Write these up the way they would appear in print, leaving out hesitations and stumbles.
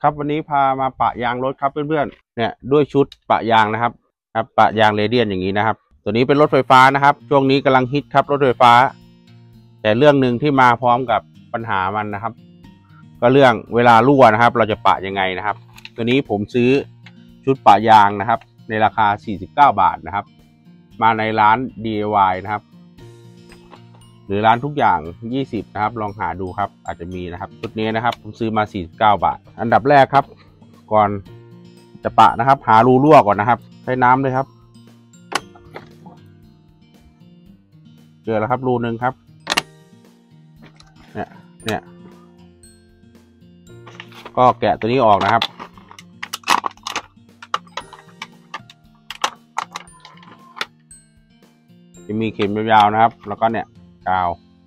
ครับวันนี้พามาปะยางรถครับเพื่อนๆเนี่ยด้วยชุดปะยางนะครับปะยางเรเดียนอย่างนี้นะครับตัวนี้เป็นรถไฟฟ้านะครับช่วงนี้กำลังฮิตครับรถไฟฟ้าแต่เรื่องหนึ่งที่มาพร้อมกับปัญหามันนะครับ ก็เรื่องเวลารั่วนะครับเราจะปะยังไงนะครับตัวนี้ผมซื้อชุดปะยางนะครับในราคา49 บาทนะครับมาในร้าน DIY นะครับหรือร้านทุกอย่าง20นะครับลองหาดูครับอาจจะมีนะครับชุดนี้นะครับผมซื้อมา49 บาทอันดับแรกครับก่อนจะปะนะครับหารูรั่วก่อนนะครับใช้น้ำเลยครับเจอแล้วครับรูนึงครับเนี่ยก็แกะตัวนี้ออกนะครับจะมีเข็มยาวๆนะครับแล้วก็เนี่ยกาว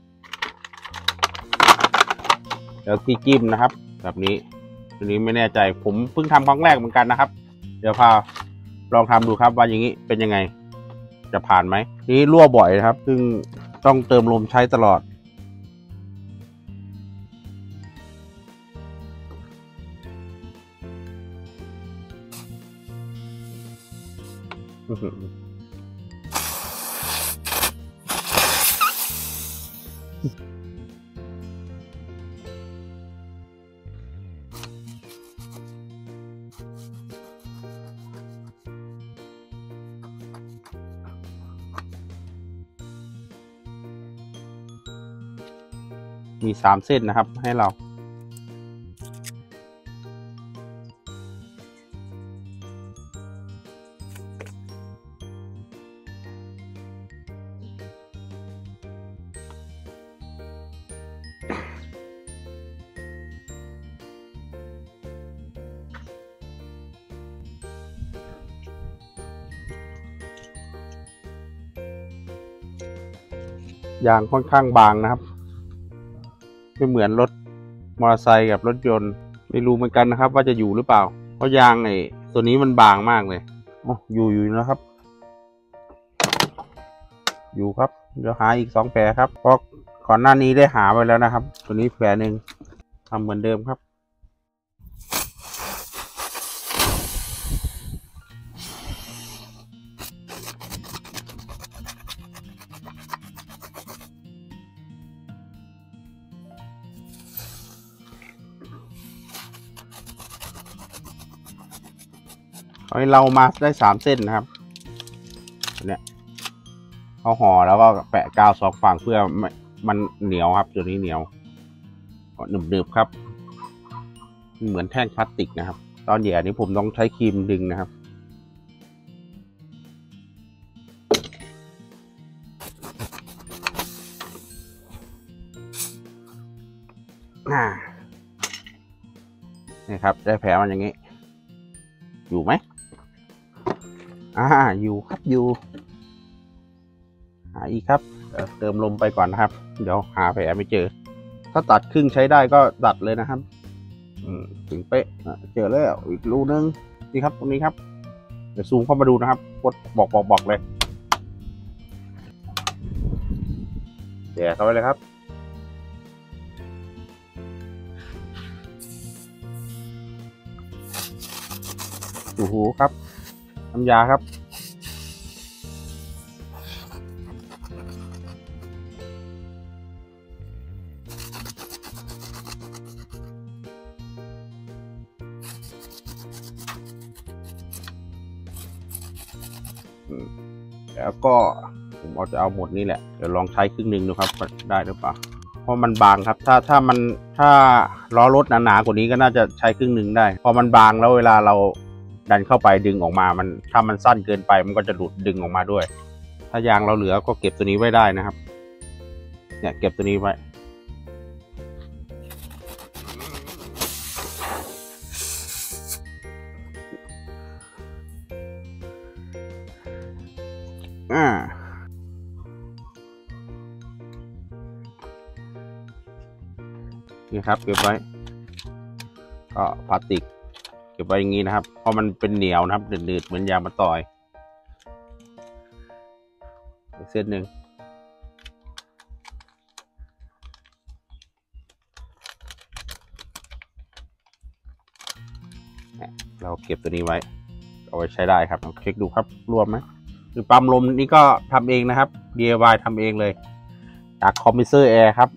แล้วที่จิ้มนะครับแบบนี้ตัวนี้ไม่แน่ใจผมเพิ่งทำครั้งแรกเหมือนกันนะครับเดี๋ยวพาลองทำดูครับว่าอย่างนี้เป็นยังไงจะผ่านไหมนี่รั่วบ่อยนะครับซึ่งต้องเติมลมใช้ตลอดมี3 เส้นนะครับให้เรายางค่อนข้างบางนะครับไม่เหมือนรถมอเตอร์ไซค์กับรถยนต์ไม่รู้เหมือนกันนะครับว่าจะอยู่หรือเปล่าเพราะยางไอ้ตัวนี้มันบางมากเลยอยู่นะครับอยู่ครับเดี๋ยวหาอีก2 แผลครับเพราะก่อนหน้านี้ได้หาไปแล้วนะครับตัวนี้แผลหนึ่งทำเหมือนเดิมครับเรามาได้3 เส้นนะครับเนี่ยเขาห่อแล้วก็แปะกาว2 ฝั่งเพื่อมันเหนียวครับตัวนี้เหนียวหนึบๆครับเหมือนแท่งพลาสติกนะครับตอนแย่นี้ผมต้องใช้ครีมดึงนะครับนี่ครับได้แผลมันอย่างนี้อยู่ไหมอยู่ครับอยู่หาอีกครับเติมลมไปก่อนนะครับเดี๋ยวหาแผลไม่เจอถ้าตัดครึ่งใช้ได้ก็ตัดเลยนะครับถึงเป๊ะเจอแล้วอีกรูนึงนี่ครับตรงนี้ครับเดี๋ยวซูมเข้ามาดูนะครับกดบอกเลยแย่เข้าไปเลยครับโอ้โหครับน้ำยาครับแล้วก็ผมจะเอาหมดนี่แหละเดี๋ยวลองใช้ครึ่งนึงดูครับได้หรือเปล่าเพราะมันบางครับถ้าล้อรถหนาๆกว่านี้ก็น่าจะใช้ครึ่งนึงได้พอมันบางแล้วเวลาเราดันเข้าไปดึงออกมาถ้ามันสั้นเกินไปมันก็จะหลุดดึงออกมาด้วยถ้ายางเราเหลือก็เก็บตัวนี้ไว้ได้นะครับเนี่ยเก็บตัวนี้ไว้นี่ครับเก็บไว้ก็พลาสติกเก็บไว้อย่างนี้นะครับเพราะมันเป็นเหนียวนะครับหนืดๆเหมือนยางมะตอยเส้นหนึ่งเราเก็บตัวนี้ไว้เอาไว้ใช้ได้ครับลองเช็คดูครับรวมไหมคือปั๊มลมนี่ก็ทำเองนะครับ DIY ทำเองเลยจากคอมเพรสเซอร์แอร์ครับ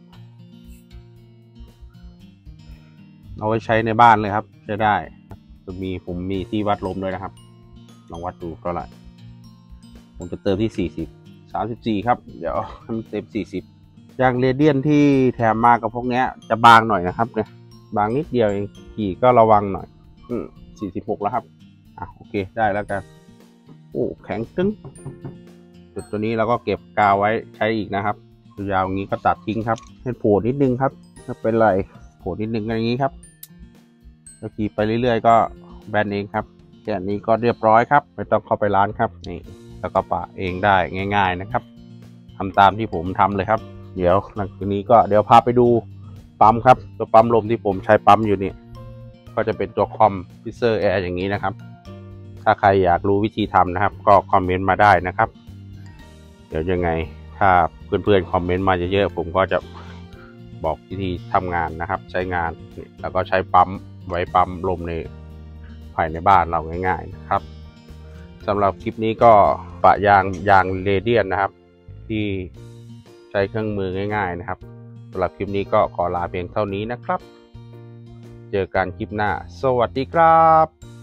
เอาไว้ใช้ในบ้านเลยครับใช้ได้ผมมีที่วัดลมด้วยนะครับลองวัดดูเท่าไหร่ผมจะเติมที่34ครับเดี๋ยวให้มันเต็ม40ยางเรเดียนที่แถมมากับพวกนี้จะบางหน่อยนะครับเนี่ยบางนิดเดียวเองขี่ก็ระวังหน่อย46แล้วครับโอเคได้แล้วกันโอ้แข็งตึ้งจุดตัวนี้เราก็เก็บกาวไว้ใช้อีกนะครับยาวอย่างนี้ก็ตัดทิ้งครับให้โผล่นิดนึงครับถ้าเป็นไรโผล่นิดนึงอย่างนี้ครับแล้วขี่ไปเรื่อยๆก็แบนเองครับแค่นี้ก็เรียบร้อยครับไม่ต้องเข้าไปร้านครับนี่แล้วก็ปะเองได้ง่ายๆนะครับทำตามที่ผมทำเลยครับเดี๋ยวหลังจากนี้ก็เดี๋ยวพาไปดูปั๊มครับตัวปั๊มลมที่ผมใช้ปั๊มอยู่นี่ก็จะเป็นตัวคอมเพรสเซอร์แอร์อย่างนี้นะครับถ้าใครอยากรู้วิธีทำนะครับก็คอมเมนต์มาได้นะครับเดี๋ยวยังไงถ้าเพื่อนๆคอมเมนต์มาเยอะๆผมก็จะบอกวิธีทำงานนะครับใช้งานแล้วก็ใช้ปั๊มไว้ปั๊มลมในภายในบ้านเราง่ายๆนะครับสำหรับคลิปนี้ก็ปะยางเรเดียนนะครับที่ใช้เครื่องมือง่ายๆนะครับสำหรับคลิปนี้ก็ขอลาเพียงเท่านี้นะครับเจอกันคลิปหน้าสวัสดีครับ